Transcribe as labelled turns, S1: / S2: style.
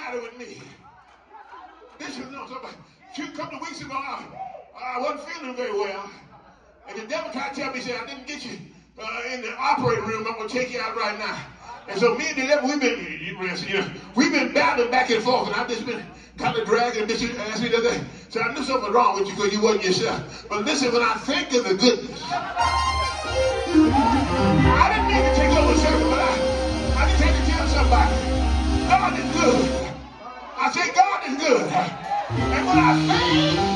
S1: matter with me. Bishop knows somebody. A couple of weeks ago, I wasn't feeling very well. And the devil tried to tell me, he said, I didn't get you in the operating room. I'm going to take you out right now. And so me and the devil, we've been battling back and forth. And I've just been kind of dragging Bishop asked me the other day. So I knew something was wrong with you because you wasn't yourself. But listen, when I think of the goodness, I didn't mean to take over service, but I just had to tell somebody, God is good. I said, God is good. And when I think